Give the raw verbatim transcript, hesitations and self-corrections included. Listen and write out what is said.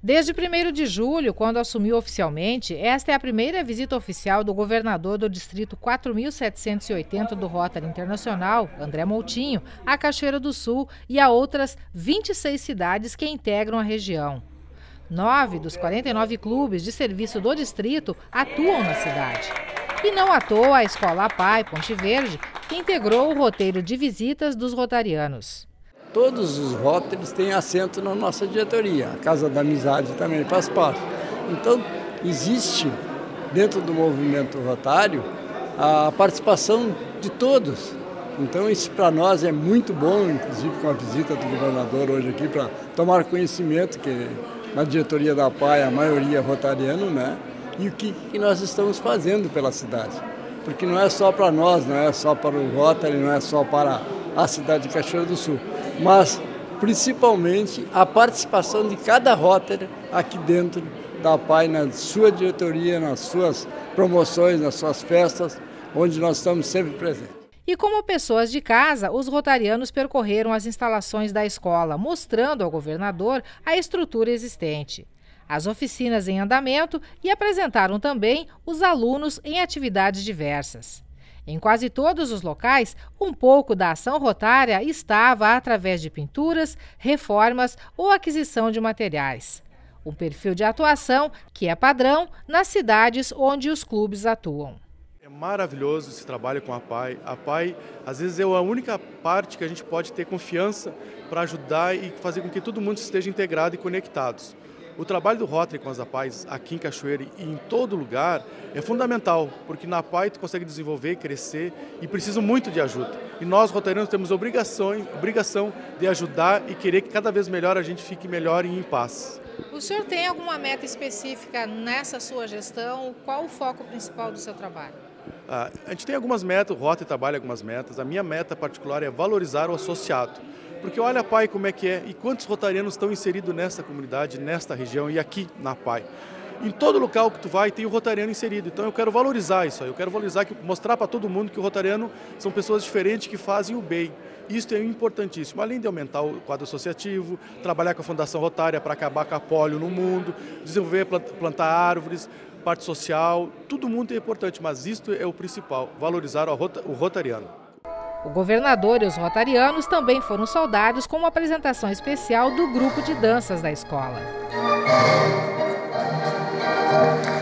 Desde primeiro de julho, quando assumiu oficialmente, esta é a primeira visita oficial do governador do distrito quatro mil setecentos e oitenta do Rotary Internacional, André Moutinho, à Cachoeira do Sul e a outras vinte e seis cidades que integram a região. Nove dos quarenta e nove clubes de serviço do distrito atuam na cidade. E não à toa a Escola APAI Ponte Verde, que integrou o roteiro de visitas dos rotarianos. Todos os Rotarys têm assento na nossa diretoria, a Casa da Amizade também faz parte. Então, existe dentro do movimento rotário a participação de todos. Então, isso para nós é muito bom, inclusive com a visita do governador hoje aqui, para tomar conhecimento que na diretoria da APAI a maioria é rotariano, né? E o que, que nós estamos fazendo pela cidade. Porque não é só para nós, não é só para o Rotary, não é só para a cidade de Cachoeira do Sul, mas principalmente a participação de cada Rotary aqui dentro da APAI, na sua diretoria, nas suas promoções, nas suas festas, onde nós estamos sempre presentes. E como pessoas de casa, os rotarianos percorreram as instalações da escola, mostrando ao governador a estrutura existente, as oficinas em andamento e apresentaram também os alunos em atividades diversas. Em quase todos os locais, um pouco da ação rotária estava através de pinturas, reformas ou aquisição de materiais. Um perfil de atuação que é padrão nas cidades onde os clubes atuam. É maravilhoso esse trabalho com a APAI. A APAI, às vezes, é a única parte que a gente pode ter confiança para ajudar e fazer com que todo mundo esteja integrado e conectados. O trabalho do Rotary com as APAIs aqui em Cachoeira e em todo lugar é fundamental, porque na APAI tu consegue desenvolver, crescer e precisa muito de ajuda. E nós, rotarianos, temos obrigação, obrigação de ajudar e querer que cada vez melhor a gente fique melhor e em paz. O senhor tem alguma meta específica nessa sua gestão? Qual o foco principal do seu trabalho? Ah, a gente tem algumas metas, o Rotary trabalha algumas metas. A minha meta particular é valorizar o associado. Porque olha a APAI como é que é e quantos rotarianos estão inseridos nessa comunidade, nesta região e aqui na APAI. Em todo local que tu vai tem o rotariano inserido, então eu quero valorizar isso aí, eu quero valorizar, mostrar para todo mundo que o rotariano são pessoas diferentes que fazem o bem. Isso é importantíssimo, além de aumentar o quadro associativo, trabalhar com a Fundação Rotária para acabar com a polio no mundo, desenvolver, plantar árvores, parte social, tudo muito é importante, mas isto é o principal, valorizar o rotariano. O governador e os rotarianos também foram saudados com uma apresentação especial do grupo de danças da escola.